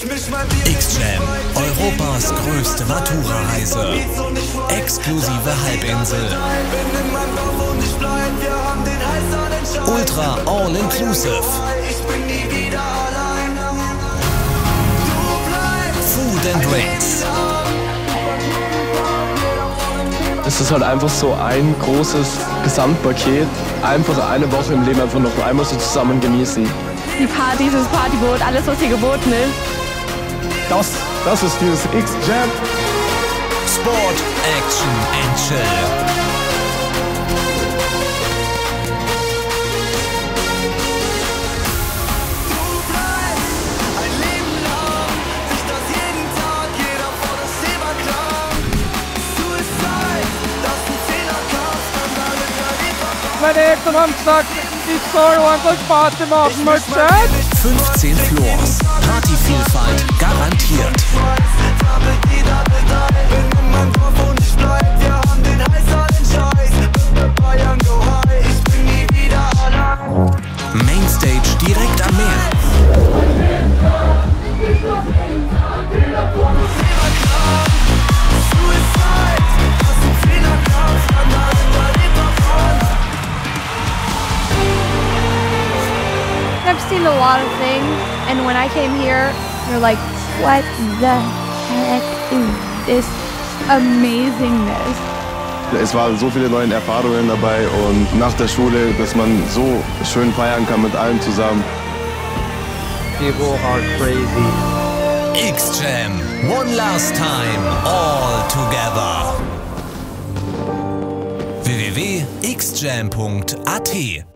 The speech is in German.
EXKLUSIVE, Europas größte Maturareise. Exklusive Halbinsel. Ultra All-Inclusive. Food and Drinks. Es ist halt einfach so ein großes Gesamtpaket. Einfach eine Woche im Leben einfach noch einmal so zusammen genießen. Die Partys, das Partyboot, alles was hier geboten ist. Das ist dieses X-Jam. Sport, Action and Chill. Meine Eltern haben gesagt, ich soll einfach Party machen, mal Zeit. 15 Floors, Partyvielfalt garantiert. Mainstage direkt am Meer. I've seen a lot of things, and when I came here, you're like, what the heck is this amazingness? Es waren so viele neue Erfahrungen dabei und nach der Schule, dass man so schön feiern kann mit allen zusammen. People are crazy. X-Jam, one last time, all together. www.xjam.at